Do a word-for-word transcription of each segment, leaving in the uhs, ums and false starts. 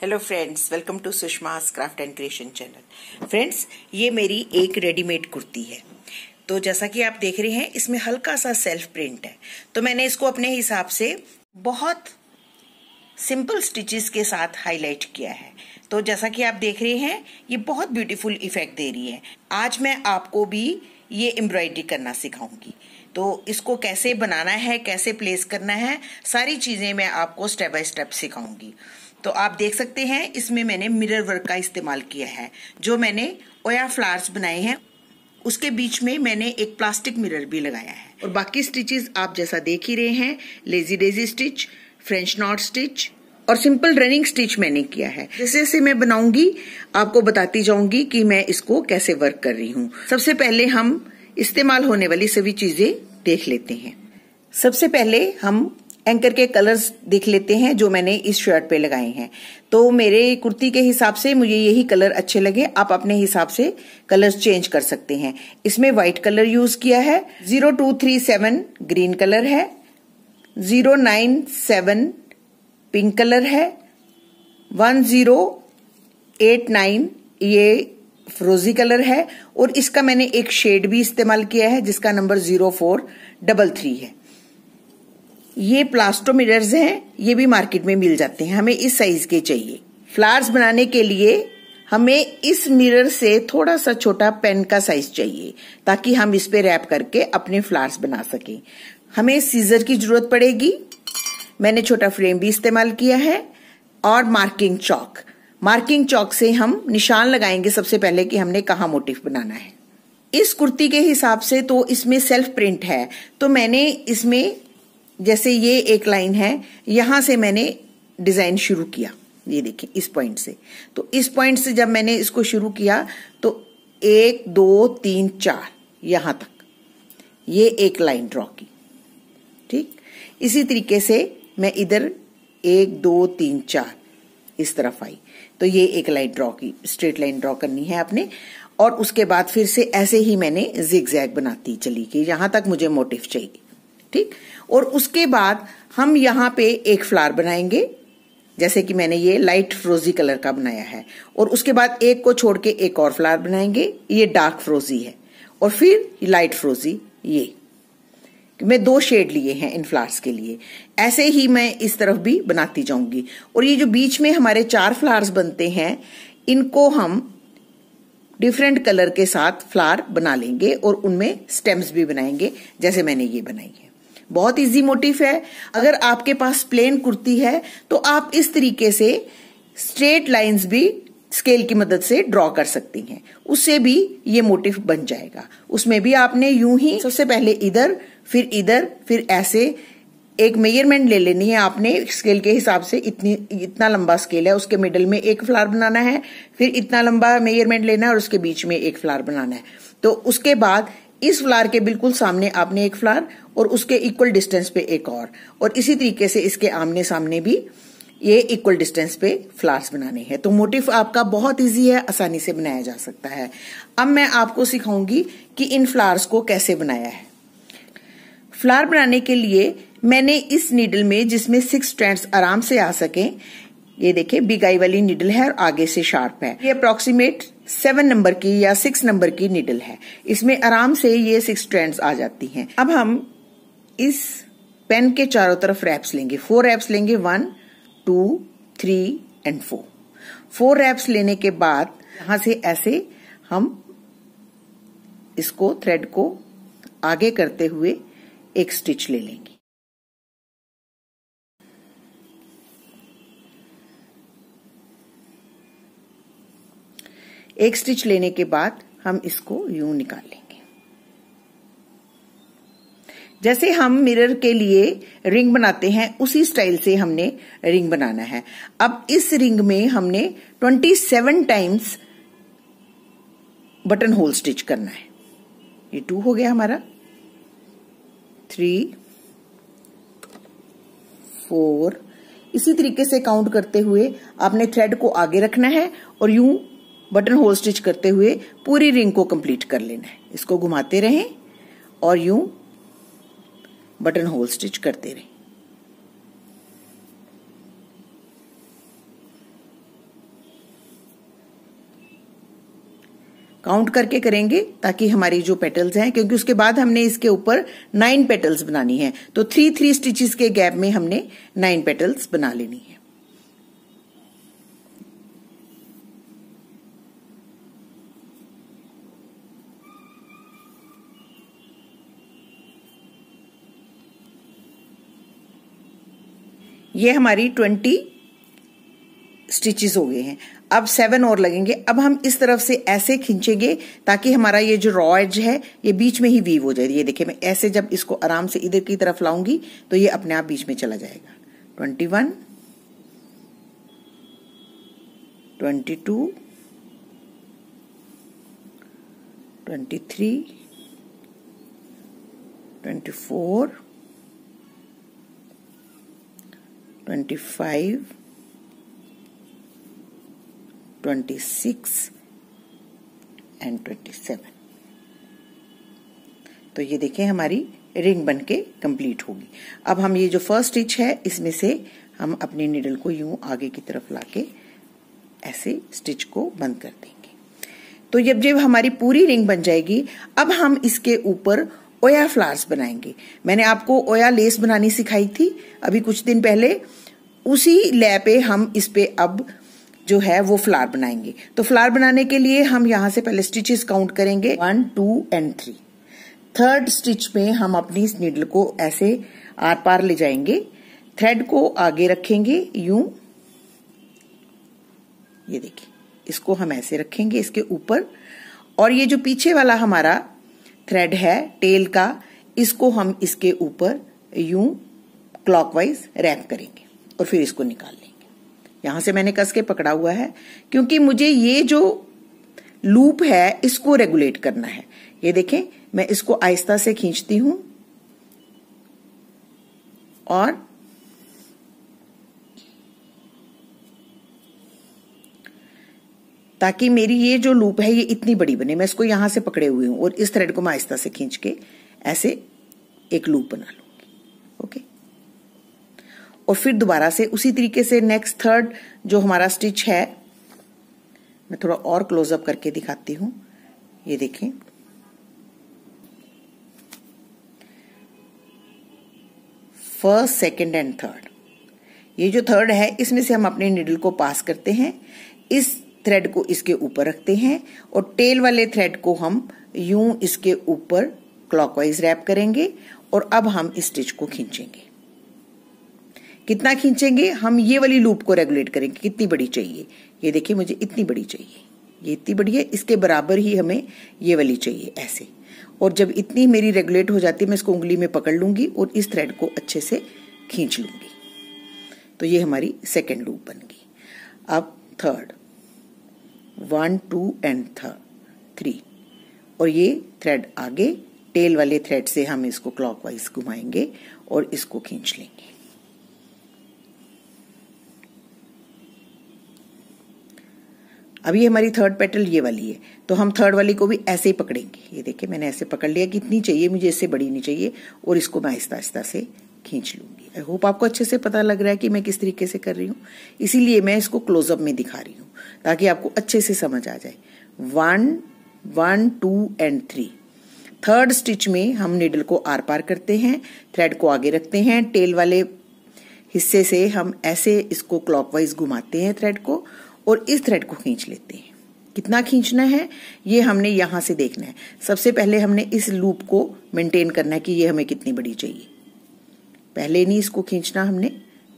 Hello friends, welcome to Sushma's craft and creation channel. Friends, ये मेरी एक रेडीमेड कुर्ती है। तो जैसा कि आप देख रहे हैं, इसमें हल्का सा सेल्फ प्रिंट है। तो मैंने इसको अपने हिसाब से बहुत सिंपल स्टिचेस के साथ हाईलाइट किया है। तो जैसा कि आप देख रहे हैं, ये बहुत ब्यूटीफुल इफेक्ट दे रही है। आज मैं आपको भी ये एम्ब्रॉयडरी करना सिखाऊंगी। तो इसको कैसे बनाना है, कैसे प्लेस करना है, सारी चीजें मैं आपको स्टेप बाय स्टेप सिखाऊंगी। तो आप देख सकते हैं, इसमें मैंने मिरर वर्क का इस्तेमाल किया है। जो मैंने ओया फ्लावर्स बनाए हैं, उसके बीच में मैंने एक प्लास्टिक मिरर भी लगाया है। और बाकी स्टिचेस आप जैसा देख ही रहे हैं, lazy daisy stitch, French knot stitch और सिंपल रनिंग स्टिच मैंने किया है। जैसे जैसे मैं बनाऊंगी आपको बताती जाऊंगी कि मैं इसको कैसे वर्क कर रही हूँ। सबसे पहले हम इस्तेमाल होने वाली सभी चीजें देख लेते हैं। सबसे पहले हम एंकर के कलर्स देख लेते हैं जो मैंने इस शर्ट पे लगाए हैं। तो मेरे कुर्ती के हिसाब से मुझे यही कलर अच्छे लगे। आप अपने हिसाब से कलर्स चेंज कर सकते हैं। इसमें व्हाइट कलर यूज किया है, zero two three seven green colour है, zero nine seven pink colour है, वन जीरो एट नाइन ये फ्रोजी कलर है और इसका मैंने एक शेड भी इस्तेमाल किया है जिसका number zero four double three है। ये प्लास्टो मिरर्स हैं, ये भी मार्केट में मिल जाते हैं। हमें इस साइज के चाहिए। फ्लावर्स बनाने के लिए हमें इस मिरर से थोड़ा सा छोटा पेन का साइज चाहिए ताकि हम इस पे रैप करके अपने फ्लावर्स बना सकें। हमें सीजर की जरूरत पड़ेगी। मैंने छोटा फ्रेम भी इस्तेमाल किया है और मार्किंग चौक। मार्किंग चौक से हम निशान लगाएंगे सबसे पहले कि हमने कहाँ मोटिफ बनाना है। इस कुर्ती के हिसाब से तो इसमें सेल्फ प्रिंट है, तो मैंने इसमें जैसे ये एक लाइन है, यहां से मैंने डिजाइन शुरू किया। ये देखिए इस पॉइंट से। तो इस पॉइंट से जब मैंने इसको शुरू किया तो एक दो तीन चार यहां तक ये एक लाइन ड्रॉ की। ठीक, इसी तरीके से मैं इधर एक दो तीन चार इस तरफ आई तो ये एक लाइन ड्रॉ की। स्ट्रेट लाइन ड्रॉ करनी है आपने। और उसके बाद फिर से ऐसे ही मैंने जिग जैग बनाती चली कि यहां तक मुझे मोटिफ चाहिए। ठीक, और उसके बाद हम यहाँ पे एक फ्लावर बनाएंगे, जैसे कि मैंने ये लाइट फ्रोजी कलर का बनाया है। और उसके बाद एक को छोड़ के एक और फ्लावर बनाएंगे, ये डार्क फ्रोजी है। और फिर लाइट फ्रोजी, ये मैं दो शेड लिए हैं इन फ्लावर्स के लिए। ऐसे ही मैं इस तरफ भी बनाती जाऊंगी। और ये जो बीच में हमारे चार फ्लावर्स बनते हैं, इनको हम डिफरेंट कलर के साथ फ्लावर बना लेंगे और उनमें स्टेम्स भी बनाएंगे, जैसे मैंने ये बनाई है। बहुत इजी मोटिफ है। अगर आपके पास प्लेन कुर्ती है तो आप इस तरीके से स्ट्रेट लाइंस भी स्केल की मदद से ड्रॉ कर सकती हैं, उससे भी ये मोटिफ बन जाएगा। उसमें भी आपने यूं ही सबसे पहले इधर, फिर इधर, फिर ऐसे एक मेजरमेंट ले लेनी है आपने स्केल के हिसाब से। इतनी इतना लंबा स्केल है, उसके मिडल में एक फ्लावर बनाना है, फिर इतना लंबा मेजरमेंट लेना है और उसके बीच में एक फ्लावर बनाना है। तो उसके बाद इस फ्लावर के बिल्कुल सामने आपने एक फ्लावर और उसके इक्वल डिस्टेंस पे एक और और इसी तरीके से इसके आमने सामने भी ये इक्वल डिस्टेंस पे फ्लावर्स बनाने हैं। तो मोटिफ आपका बहुत इजी है, आसानी से बनाया जा सकता है। अब मैं आपको सिखाऊंगी कि इन फ्लावर्स को कैसे बनाया है। फ्लावर बनाने के लिए मैंने इस नीडल में, जिसमें सिक्स स्ट्रैंड्स आराम से आ सके, ये देखिए बिग आई वाली नीडल है और आगे से शार्प है। ये अप्रोक्सीमेट सेवन नंबर की या सिक्स नंबर की नीडल है। इसमें आराम से ये सिक्स स्ट्रैंड्स आ जाती हैं। अब हम इस पेन के चारों तरफ रैप्स लेंगे। फोर रैप्स लेंगे, one two three and four. Four wraps लेने के बाद यहां से ऐसे हम इसको थ्रेड को आगे करते हुए एक स्टिच ले लेंगे। एक स्टिच लेने के बाद हम इसको यूं निकाल लेंगे। जैसे हम मिरर के लिए रिंग बनाते हैं, उसी स्टाइल से हमने रिंग बनाना है। अब इस रिंग में हमने सत्ताईस टाइम्स बटन होल स्टिच करना है। ये टू हो गया हमारा, थ्री, फोर। इसी तरीके से काउंट करते हुए आपने थ्रेड को आगे रखना है और यूं बटन होल स्टिच करते हुए पूरी रिंग को कंप्लीट कर लेना है। इसको घुमाते रहें और यूं बटन होल स्टिच करते रहें। काउंट करके करेंगे ताकि हमारी जो पेटल्स हैं, क्योंकि उसके बाद हमने इसके ऊपर नाइन पेटल्स बनानी है, तो थ्री थ्री स्टिचेस के गैप में हमने नाइन पेटल्स बना लेनी है। ये हमारी ट्वेंटी स्टिचेस हो गए हैं। अब सेवन और लगेंगे। अब हम इस तरफ से ऐसे खींचेंगे ताकि हमारा ये जो रॉ एज है ये बीच में ही वीव हो जाए। ये देखिए, मैं ऐसे जब इसको आराम से इधर की तरफ लाऊंगी तो ये अपने आप बीच में चला जाएगा। Twenty one, twenty two, twenty three, twenty four, twenty five, twenty six and twenty seven. तो ये देखें हमारी रिंग बनके कंप्लीट होगी। अब हम ये जो फर्स्ट स्टिच है इसमें से हम अपनी नीडल को यूं आगे की तरफ लाके ऐसे स्टिच को बंद कर देंगे। तो जब जब हमारी पूरी रिंग बन जाएगी, अब हम इसके ऊपर ओया फ्लावर्स बनाएंगे। मैंने आपको ओया लेस बनानी सिखाई थी अभी कुछ दिन पहले, उसी लय पे हम इस पे अब जो है वो फ्लावर बनाएंगे। तो फ्लावर बनाने के लिए हम यहां से पहले स्टिचेस काउंट करेंगे, one, two and three. Third stitch में हम अपनी इस नीडल को ऐसे आर पार ले जाएंगे, थ्रेड को आगे रखेंगे यूं, ये देखिए इसको हम ऐसे रखेंगे इसके ऊपर, और ये जो पीछे वाला हमारा थ्रेड है टेल का, इसको हम इसके ऊपर यूं क्लॉकवाइज रैप करेंगे और फिर इसको निकाल लेंगे। यहां से मैंने कस के पकड़ा हुआ है क्योंकि मुझे ये जो लूप है इसको रेगुलेट करना है। ये देखें, मैं इसको आहिस्ता से खींचती हूं और ताकि मेरी ये जो लूप है ये इतनी बड़ी बने। मैं इसको यहां से पकड़े हुए हूं और इस थ्रेड को मैं आहिस्ता से खींच के ऐसे एक लूप बना लूंगी। ओके, और फिर दोबारा से उसी तरीके से नेक्स्ट थर्ड जो हमारा स्टिच है, मैं थोड़ा और क्लोजअप करके दिखाती हूं। ये देखें, फर्स्ट, सेकंड एंड थर्ड, ये जो थर्ड है इसमें से हम अपने नीडल को पास करते हैं, इस थ्रेड को इसके ऊपर रखते हैं और टेल वाले थ्रेड को हम यूं इसके ऊपर क्लॉकवाइज रैप करेंगे और अब हम इस स्टिच को खींचेंगे। कितना खींचेंगे, हम ये वाली लूप को रेगुलेट करेंगे कितनी बड़ी चाहिए। ये देखिए मुझे इतनी बड़ी चाहिए, ये इतनी बड़ी है, इसके बराबर ही हमें ये वाली चाहिए ऐसे। और जब इतनी मेरी रेगुलेट हो जाती है मैं इसको उंगली में पकड़ लूंगी और इस थ्रेड को अच्छे से खींच लूंगी। तो ये हमारी सेकेंड लूप बन गई। अब third, one, two and third three, और ये थ्रेड आगे टेल वाले थ्रेड से हम इसको क्लॉकवाइज घुमाएंगे और इसको खींच लेंगे। अभी हमारी थर्ड पेटल ये वाली है, तो हम थर्ड वाली को भी ऐसे ही पकड़ेंगे। ये देखिए मैंने ऐसे पकड़ लिया, कितनी चाहिए मुझे, इससे बड़ी नहीं चाहिए, और इसको मैं आहिस्ता आहिस्ता से खींच लूंगी। आई होप आपको अच्छे से पता लग रहा है कि मैं किस तरीके से कर रही हूँ, इसीलिए मैं इसको क्लोजअप में दिखा रही हूँ ताकि आपको अच्छे से समझ आ जाए। One, one, two and three. Third stitch में हम नीडल को आर पार करते हैं, थ्रेड को आगे रखते हैं, टेल वाले हिस्से से हम ऐसे इसको क्लॉकवाइज घुमाते हैं थ्रेड को और इस थ्रेड को खींच लेते हैं। कितना खींचना है ये हमने यहां से देखना है। सबसे पहले हमने इस लूप को मेंटेन करना है कि ये हमें कितनी बड़ी चाहिए। पहले नहीं इसको खींचना हमने।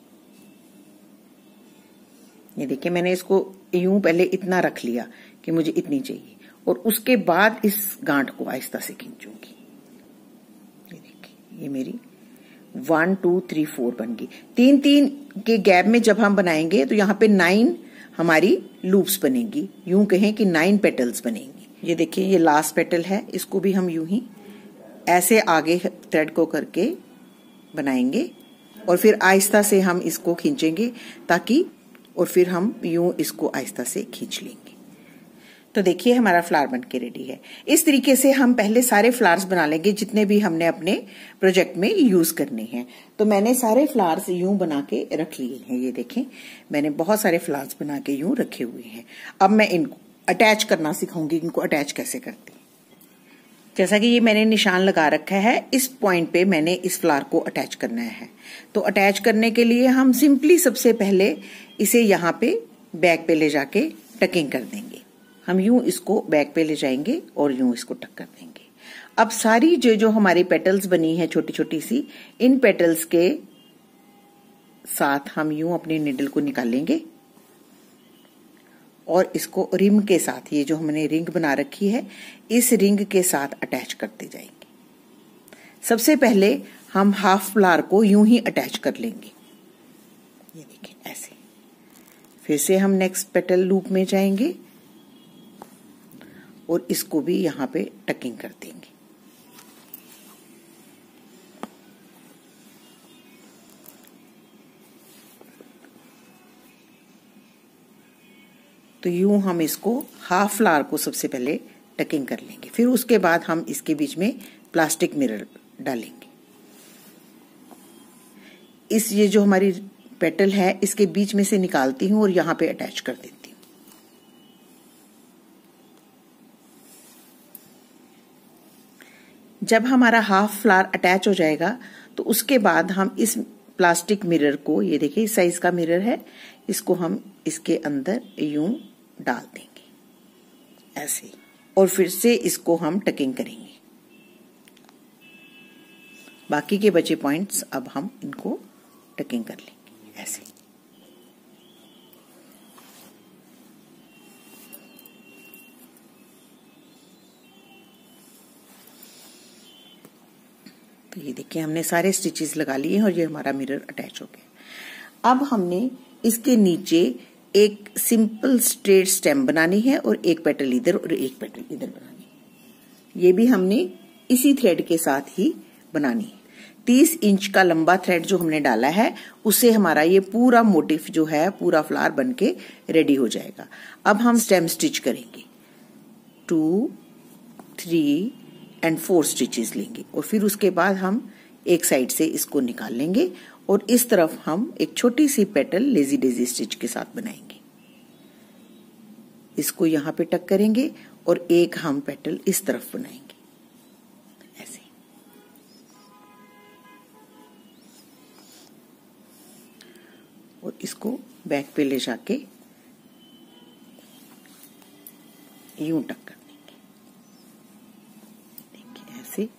ये देखिए मैंने इसको यूं पहले इतना रख लिया कि मुझे इतनी चाहिए, और उसके बाद इस गांठ को आहिस्ता से खींचूंगी। ये देखिए ये मेरी वन, टू, थ्री, फोर बन गई। तीन तीन के गैप में जब हम बनाएंगे तो यहाँ पे नाइन हमारी लूप्स बनेगी, यूं कहें कि नाइन पेटल्स बनेंगी। ये देखिए ये लास्ट पेटल है, इसको भी हम यूं ही ऐसे आगे थ्रेड को करके बनाएंगे और फिर आहिस्ता से हम इसको खींचेंगे ताकि, और फिर हम यूं इसको आहिस्ता से खींच लेंगे। तो देखिए हमारा फ्लावर बन के रेडी है। इस तरीके से हम पहले सारे फ्लावर्स बना लेंगे जितने भी हमने अपने प्रोजेक्ट में यूज करने हैं। तो मैंने सारे फ्लावर्स यूं बना के रख लिए हैं। ये देखें मैंने बहुत सारे फ्लावर्स बना के यूं रखे हुए हैं। अब मैं इनको अटैच करना सिखाऊंगी, इनको अटैच कैसे करते हैं। जैसा कि ये मैंने निशान लगा रखा है, इस पॉइंट पे मैंने इस फ्लावर को अटैच करना है। तो अटैच करने के लिए हम सिंपली सबसे पहले इसे यहाँ पे बैक पे ले जाके टकिंग कर देंगे। हम यूं इसको बैक पे ले जाएंगे और यूं इसको टक कर देंगे। अब सारी जो जो हमारी पेटल्स बनी है छोटी छोटी सी, इन पेटल्स के साथ हम यूं अपनी निडल को निकालेंगे और इसको रिम के साथ, ये जो हमने रिंग बना रखी है, इस रिंग के साथ अटैच करते जाएंगे। सबसे पहले हम हाफ फ्लावर को यूं ही अटैच कर लेंगे, ये देखिए ऐसे। फिर से हम नेक्स्ट पेटल लूप में जाएंगे और इसको भी यहां पे टकिंग कर देंगे। तो यूं हम इसको हाफ फ्लावर को सबसे पहले टकिंग कर लेंगे। फिर उसके बाद हम इसके बीच में प्लास्टिक मिरर डालेंगे। इस ये जो हमारी पेटल है इसके बीच में से निकालती हूं और यहां पे अटैच कर देती हूं। जब हमारा हाफ फ्लावर अटैच हो जाएगा तो उसके बाद हम इस प्लास्टिक मिरर को, ये देखिए इस साइज का मिरर है, इसको हम इसके अंदर यूं डाल देंगे ऐसे, और फिर से इसको हम टकिंग करेंगे। बाकी के बचे पॉइंट्स अब हम इनको टकिंग कर लेंगे ऐसे। तो ये देखिए हमने सारे स्टिचेस लगा लिए हैं और ये हमारा मिरर अटैच हो गया। अब हमने इसके नीचे एक सिंपल स्ट्रेट स्टेम बनानी है और एक पेटल इधर और एक पेटल इधर बनानी है। ये भी हमने इसी थ्रेड के साथ ही बनानी है। तीस इंच का लंबा थ्रेड जो हमने डाला है उससे हमारा ये पूरा मोटिफ जो है पूरा फ्लावर बनके रेडी हो जाएगा। अब हम स्टेम स्टिच करेंगे। Two, three and four stitches लेंगे और फिर उसके बाद हम एक साइड से इसको निकाल लेंगे और इस तरफ हम एक छोटी सी पेटल लेजी डेजी स्टिच के साथ बनाएंगे। इसको यहां पे टक करेंगे और एक हम पेटल इस तरफ बनाएंगे ऐसे। और इसको बैक पे ले जाके यूं टक कर देंगे, देखिए ऐसे।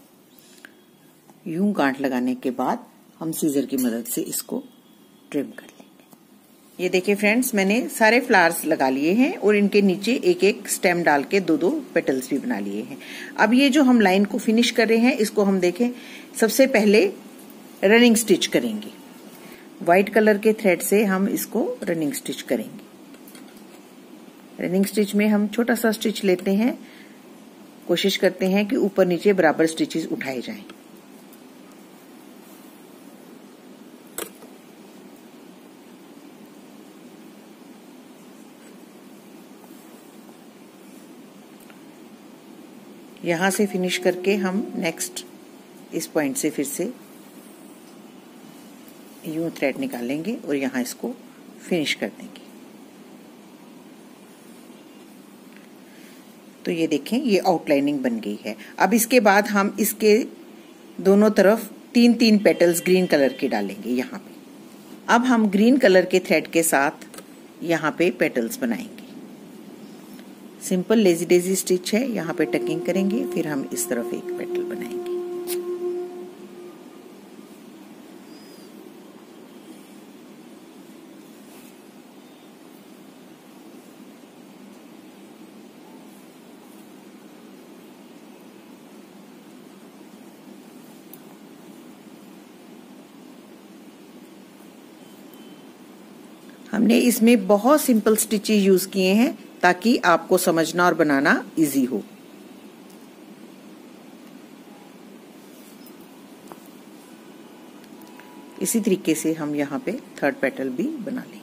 यूं गांठ लगाने के बाद हम सीजर की मदद से इसको ट्रिम कर लेंगे। ये देखिए फ्रेंड्स, मैंने सारे फ्लावर्स लगा लिए हैं और इनके नीचे एक एक स्टेम डाल के दो दो पेटल्स भी बना लिए हैं। अब ये जो हम लाइन को फिनिश कर रहे हैं इसको हम देखें, सबसे पहले रनिंग स्टिच करेंगे। व्हाइट कलर के थ्रेड से हम इसको रनिंग स्टिच करेंगे। रनिंग स्टिच में हम छोटा सा स्टिच लेते हैं, कोशिश करते हैं कि ऊपर नीचे बराबर स्टिचेस उठाए जाएं। यहां से फिनिश करके हम नेक्स्ट इस पॉइंट से फिर से यूं थ्रेड निकालेंगे और यहां इसको फिनिश कर देंगे। तो ये देखें, ये आउटलाइनिंग बन गई है। अब इसके बाद हम इसके दोनों तरफ तीन तीन पेटल्स ग्रीन कलर के डालेंगे यहाँ पे। अब हम ग्रीन कलर के थ्रेड के साथ यहाँ पे पेटल्स बनाएंगे। सिंपल लेजी डेजी स्टिच है, यहाँ पे टकिंग करेंगे, फिर हम इस तरफ एक पेटल बनाएंगे। हमने इसमें बहुत सिंपल स्टिचेस यूज किए हैं ताकि आपको समझना और बनाना इजी हो। इसी तरीके से हम यहाँ पे थर्ड पेटल भी बना लेंगे।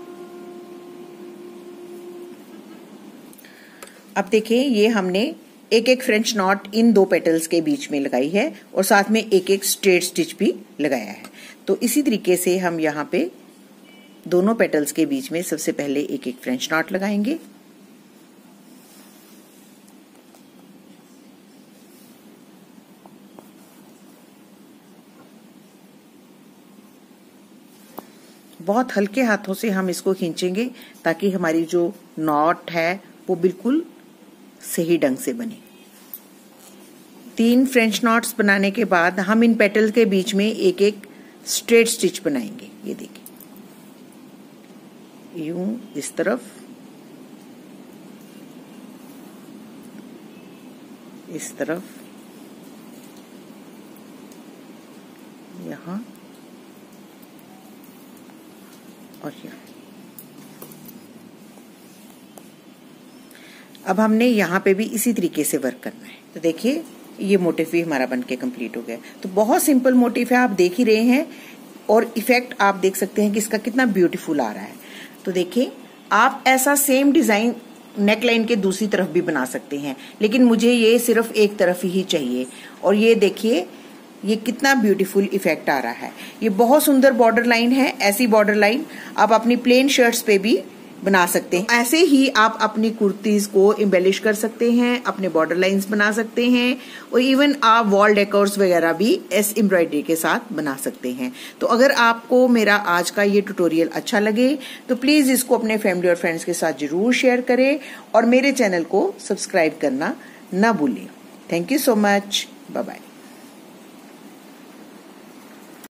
अब देखिए, ये हमने एक एक फ्रेंच नॉट इन दो पेटल्स के बीच में लगाई है और साथ में एक एक स्ट्रेट स्टिच भी लगाया है। तो इसी तरीके से हम यहाँ पे दोनों पेटल्स के बीच में सबसे पहले एक एक फ्रेंच नॉट लगाएंगे। बहुत हल्के हाथों से हम इसको खींचेंगे ताकि हमारी जो नॉट है वो बिल्कुल सही ढंग से बने। तीन फ्रेंच नॉट्स बनाने के बाद हम इन पेटल के बीच में एक एक स्ट्रेट स्टिच बनाएंगे। ये देखिए, यूं इस तरफ, इस तरफ, यहां और यहाँ। अब हमने यहाँ पे भी इसी तरीके से वर्क करना है। तो देखिए ये मोटिव भी हमारा बनके कंप्लीट हो गया। तो बहुत सिंपल मोटिव है, आप देख ही रहे हैं, और इफेक्ट आप देख सकते हैं कि इसका कितना ब्यूटीफुल आ रहा है। तो देखिए आप ऐसा सेम डिजाइन नेक लाइन के दूसरी तरफ भी बना सकते हैं, लेकिन मुझे ये सिर्फ एक तरफ ही चाहिए। और ये देखिए ये कितना ब्यूटीफुल इफेक्ट आ रहा है। ये बहुत सुंदर बॉर्डर लाइन है। ऐसी बॉर्डर लाइन आप अपनी प्लेन शर्ट्स पे भी बना सकते हैं। ऐसे ही आप अपनी कुर्तीज को एम्बेलिश कर सकते हैं, अपने बॉर्डर लाइंस बना सकते हैं, और इवन आप वॉल डेकोर्स वगैरह भी इस एम्ब्रॉयडरी के साथ बना सकते हैं। तो अगर आपको मेरा आज का ये ट्यूटोरियल अच्छा लगे तो प्लीज इसको अपने फैमिली और फ्रेंड्स के साथ जरूर शेयर करें और मेरे चैनल को सब्सक्राइब करना ना भूलें। Thank you so much. Bye bye.